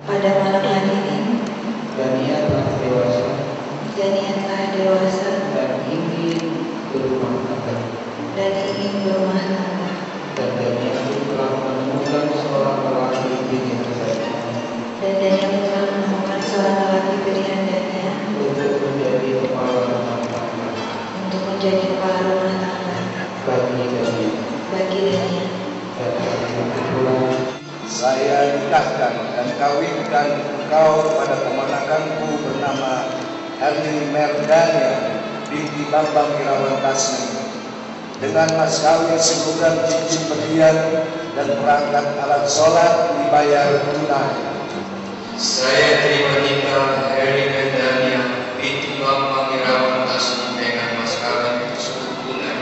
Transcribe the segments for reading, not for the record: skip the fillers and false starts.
pada malam hari ini, dan ia telah dewasa dan ingin berumah tangga. Dan Daniel telah menemukan seorang lelaki pilihan saya untuk menjadi kepala rumah tangga bagi Daniel. Dan hari pula Saya nikahkan dan kawinkan engkau pada keponakanku bernama Herni Merdania binti Bambang Irawan Tasmi dengan mas kawin 10 gram cincin berlian dan perangkat alat sholat dibayar tunai. Saya terima nikah Herni Merdania binti Bambang Irawan Tasmi dengan mas kawin 10 bulan.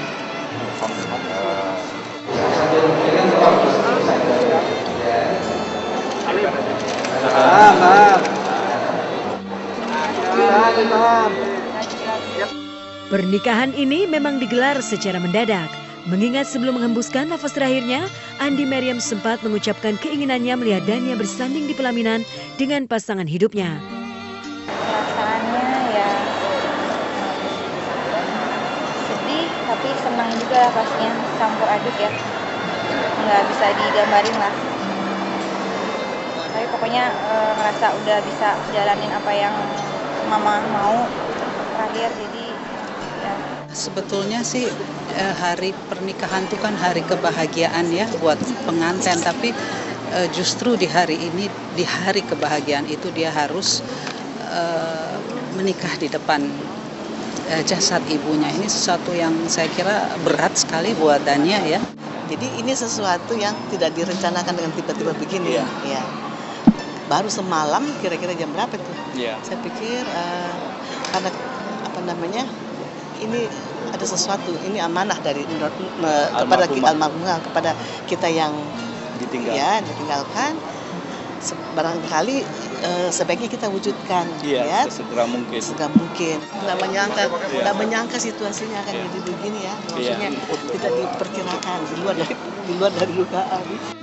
Pernikahan ini memang digelar secara mendadak. Mengingat sebelum menghembuskan nafas terakhirnya, Andi Maryam sempat mengucapkan keinginannya melihat Dania bersanding di pelaminan dengan pasangan hidupnya. Perasaannya ya sedih, tapi senang juga pastinya, campur aduk ya. Nggak bisa digambarin lah. Tapi pokoknya ngerasa udah bisa jalanin apa yang mama mau terakhir, jadi ya. Sebetulnya sih hari pernikahan itu kan hari kebahagiaan ya buat pengantin, tapi justru di hari ini, di hari kebahagiaan itu dia harus menikah di depan jasad ibunya. Ini sesuatu yang saya kira berat sekali buat Dania ya. Jadi ini sesuatu yang tidak direncanakan dengan tiba-tiba begini ya. Baru semalam kira-kira jam berapa tuh? Saya pikir karena ini ada sesuatu, ini amanah dari kepada almarhumah, kepada kita yang ditinggalkan. Barangkali sebaiknya kita wujudkan Segera mungkin. Nggak menyangka situasinya akan jadi begini ya. Maksudnya tidak diperkirakan, di luar dari dugaan.